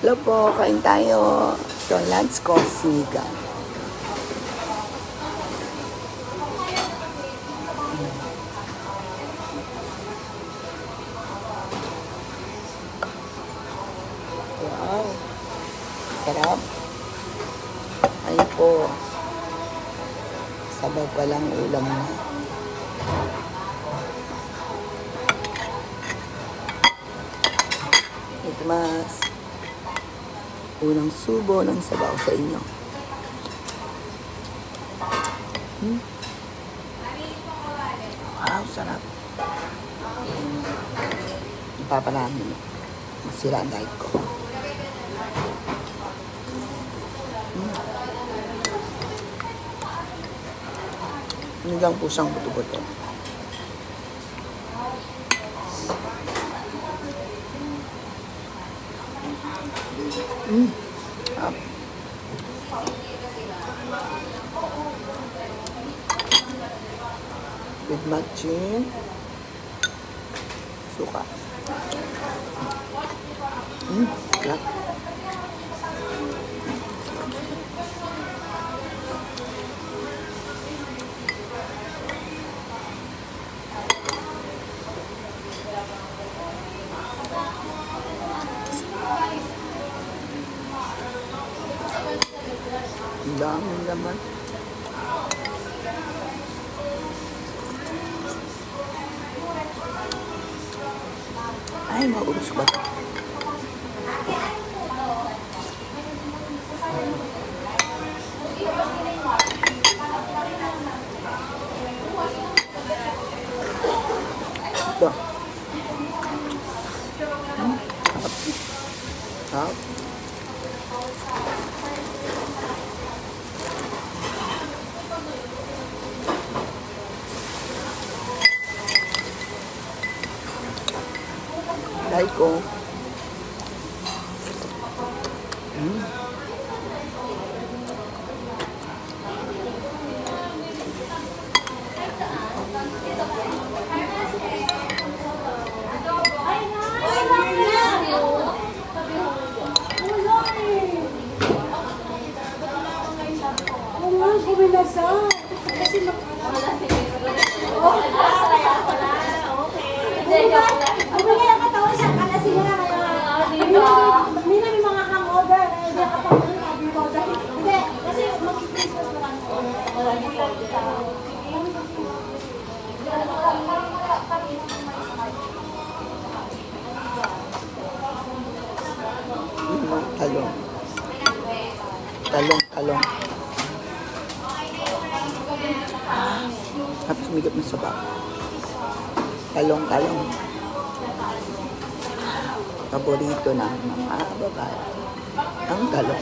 Hello po, kain tayo. So, lunch ko, sinigang. Wow. Sarap. Ayun po. Sabaw pa lang ulam na. Ito mas. Unang subo ng sabaw sa inyo. Wow, sarap. Ipaparami. Masira ang diet ko. Hanggang pusang buto-buto. With matching suka. Sarap. Ang dami naman. Ay, maubos ba? Ito. Sarap. Dahil ko. Talong. Talong. Tapos sumigap na sabaw. Talong. Paborito ng mga babae. Ang talong.